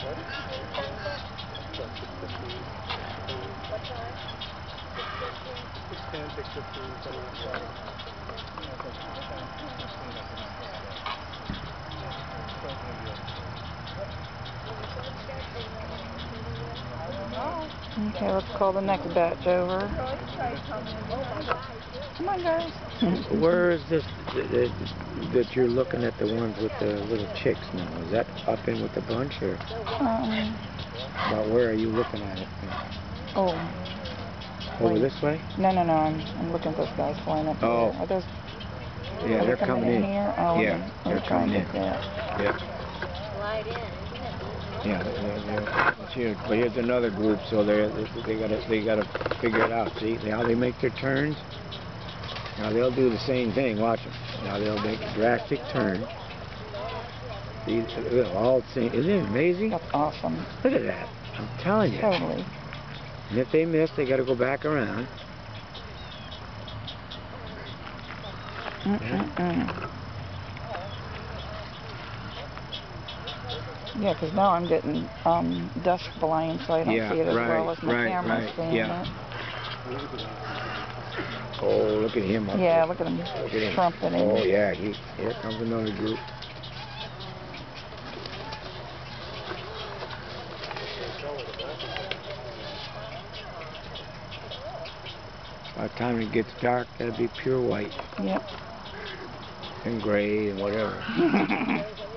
What time? 6:10, 6:15, something like that. Okay, let's call the next batch over. Come on, guys. Where is this that you're looking at, the ones with the little chicks now? Is that up in with the bunch, or about where are you looking at it? Oh. Over Wait. this way? No. I'm looking at those guys flying up here. Oh. Are those? Yeah, they're coming in. Here? Oh, Yeah, they're coming in. Yeah. Slide in, isn't it? Yeah, but here's another group, so they gotta figure it out. See how they make their turns? Now they'll do the same thing. Watch them. Now they'll make a drastic turn. See, all the same. Isn't it amazing? That's awesome. Look at that. I'm telling you. Totally. And if they miss, they gotta go back around. Yeah, because now I'm getting dust blind, so I don't see it as well as my camera's seeing it. Oh, look at him up Yeah, there. look at him Look at him. trumpeting. Oh, yeah, here comes another group. By the time it gets dark, that'll be pure white. Yep. And gray and whatever.